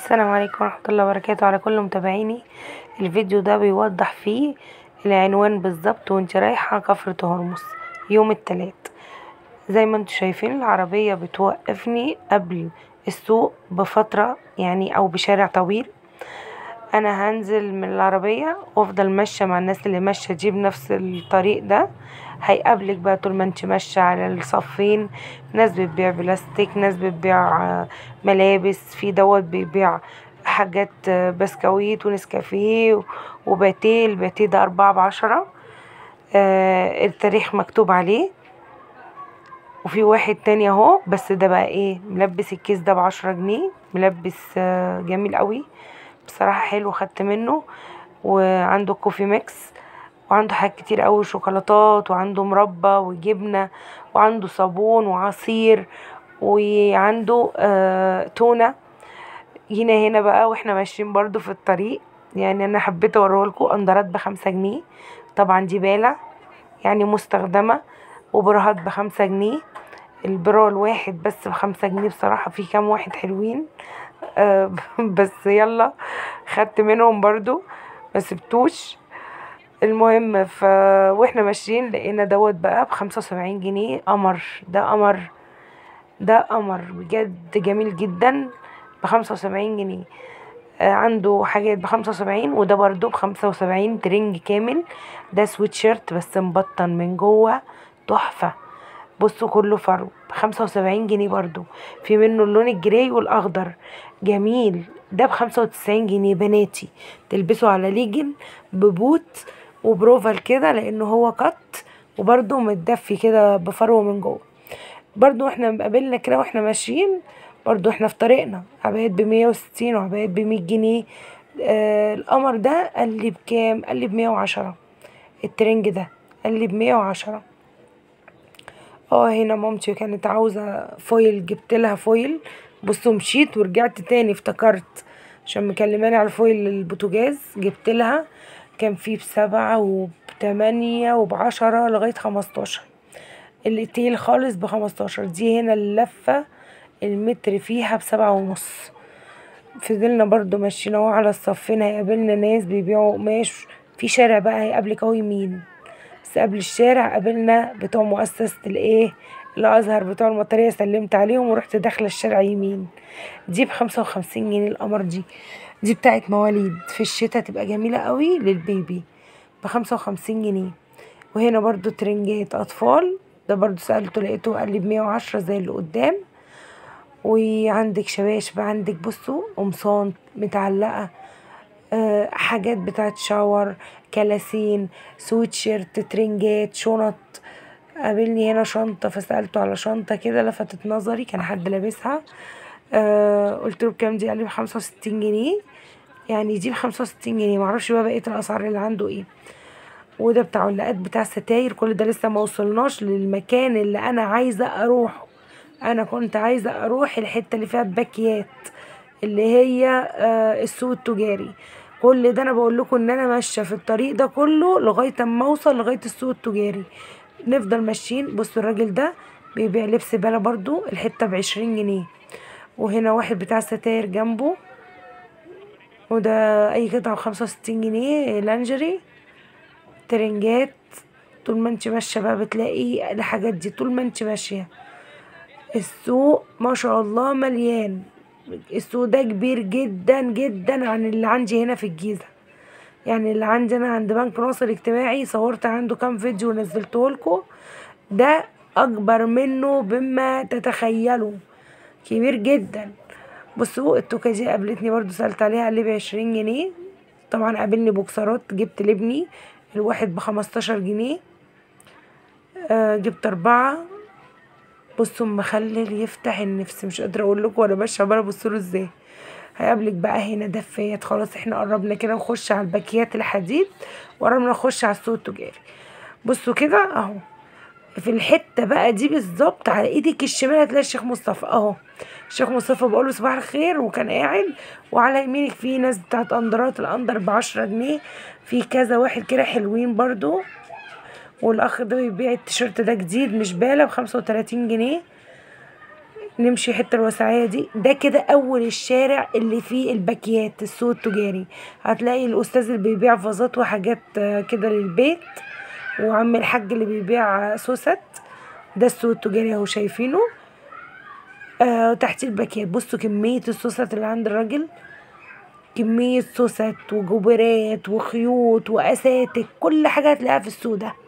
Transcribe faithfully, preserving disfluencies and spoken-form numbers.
السلام عليكم ورحمة الله وبركاته على كل متابعيني. الفيديو ده بيوضح فيه العنوان بالظبط وانت رايحة كفر هرمس يوم التلات. زي ما انتوا شايفين العربية بتوقفني قبل السوق بفترة يعني او بشارع طويل. انا هنزل من العربية وافضل ماشية مع الناس اللي ماشية دي بنفس الطريق ده. هيقابلك بقى طول ما انت ماشية على الصفين ناس بتبيع بلاستيك، ناس بتبيع آه، ملابس، في دوت بيبيع حاجات آه، بسكويت ونسكافيه وباتيه. الباتيه ده أربعة بعشرة، آه التاريخ مكتوب عليه. وفي واحد تاني اهو، بس ده بقى ايه، ملبس الكيس ده بعشرة جنيه، ملبس آه جميل قوي بصراحة، حلو، خدت منه. وعنده كوفي ميكس، وعنده حاجات كتير قوي، شوكولاتات، وعنده مربى وجبنة، وعنده صابون وعصير، وعنده آه تونة. جينا هنا بقى واحنا ماشيين برضو في الطريق، يعني انا حبيت اوريهولكوا اندرات بخمسة جنيه. طبعا دي بالة يعني مستخدمة، وبرهات بخمسة جنيه. البرا الواحد بس بخمسة جنيه، بصراحة في كام واحد حلوين. آه بس يلا، خدت منهم برضو مسبتوش. المهم ف واحنا ماشيين لقينا دوت بقى بخمسة وسبعين جنيه. قمر، ده قمر، ده قمر بجد جميل جدا، بخمسة وسبعين جنيه. آه عنده حاجات بخمسة وسبعين، وده برضو بخمسة وسبعين، ترنج كامل. ده سويت شيرت بس مبطن من جوه، تحفة. بصوا كله فرو بخمسة وسبعين جنيه برضو. في منه اللون الجراي والاخضر، جميل. ده بخمسة وتسعين جنيه، بناتي تلبسه على ليجن ببوت وبروفال كده، لانه هو قط وبرضو متدفي كده بفرو من جوه. برضو احنا مقابلنا كده واحنا ماشيين، برضو احنا في طريقنا، عبايات بمية وستين وعبايات بمية جنيه. آه القمر ده قال لي بكام؟ قال لي بمية وعشرة. الترنج ده قال لي بمية وعشرة. اه هنا مامتي كانت عاوزة فويل، جبت لها فويل. بصوا مشيت ورجعت تاني افتكرت، عشان مكلماني على الفويل البوتاجاز، جبت لها. كان فيه بسبعة وبتمانية وبعشرة لغاية خمستاشر. التقيل خالص بخمستاشر. دي هنا اللفة المتر فيها بسبعة ونص. فضلنا برضو ماشيين اهو على الصفين، هيقابلنا ناس بيبيعوا قماش في شارع بقى، هيقابلك اهو يمين. بس قبل الشارع قابلنا بتوع مؤسسة الايه، الازهر، بتوع المطرية، سلمت عليهم ورحت داخلة الشارع يمين. دي بخمسة وخمسين جنيه. القمر دي دي بتاعت مواليد، في الشتا تبقى جميلة قوي للبيبي، بخمسة وخمسين جنيه. وهنا برضو ترنجات اطفال، ده برضو سألته لقيته قال لي بمية وعشرة زي اللي قدام. وعندك شباشب، عندك بصوا قمصان متعلقة، آه، حاجات بتاعت شاور، كلاسين، سويتشيرت، ترنجات، شنط. قابلني هنا شنطة، فسألته على شنطة كده لفتت نظري، كان حد لابسها. آه قلت له بكام دي؟ قال لي بخمسة وستين جنيه. يعني دي بخمسة وستين جنيه، معرفش بقى بقية الأسعار اللي عنده ايه. وده بتاع علاقات، بتاع ستاير. كل ده لسه ما وصلناش للمكان اللي انا عايزة اروحه. انا كنت عايزة اروح الحتة اللي فيها باكيات، اللي هي آه السوق التجاري. كل ده انا بقول لكم ان انا ماشيه في الطريق ده كله لغايه اما اوصل لغايه السوق التجاري. نفضل ماشيين. بصوا الراجل ده بيبيع لبس بلا برضو، الحته بعشرين جنيه. وهنا واحد بتاع ستاير جنبه، وده اي قطعه بخمسة وستين جنيه، لانجري، ترنجات. طول ما انت ماشيه بقى بتلاقي الحاجات دي، طول ما انت ماشيه. السوق ما شاء الله مليان. السوق ده كبير جدا جدا عن اللي عندي هنا في الجيزة. يعني اللي عندي انا عند بنك ناصر الاجتماعي، صورت عنده كام فيديو ونزلته لكم. ده اكبر منه بما تتخيلوا، كبير جدا. بصوا التوكة دي قابلتني برضو، سألت عليها، قال لي بعشرين جنيه. طبعا قابلني بوكسرات، جبت لابني الواحد بخمستاشر جنيه. آه جبت اربعة. بصوا مخلل يفتح النفس، مش قادره اقول لكم وانا ماشيه عماله ابص له ازاي. هيقابلك بقى هنا دفايات. خلاص احنا قربنا كده نخش على الباكيات الحديد، وقربنا نخش على السوق التجاري. بصوا كده اهو، في الحته بقى دي بالظبط على ايدك الشمال هتلاقي الشيخ مصطفى اهو. الشيخ مصطفى بقول له صباح الخير وكان قاعد. وعلى يمينك في ناس بتاعت اندرات، الاندر بعشرة جنيه. في كذا واحد كده حلوين برضو. والاخ ده بيبيع التيشيرت ده جديد مش بالة، بخمسة وتلاتين جنيه. نمشي الحته الوسعيه دي، ده كده اول الشارع اللي فيه الباكيات، السوق التجاري. هتلاقي الاستاذ اللي بيبيع فازات وحاجات آه، كده للبيت، وعم الحاج اللي بيبيع سوست. ده السوق التجاري اهو شايفينه. آه تحت الباكيات بصوا كمية السوست اللي عند الراجل، كمية سوست وجبرات وخيوط واساتك، كل حاجة هتلاقيها في السوق ده.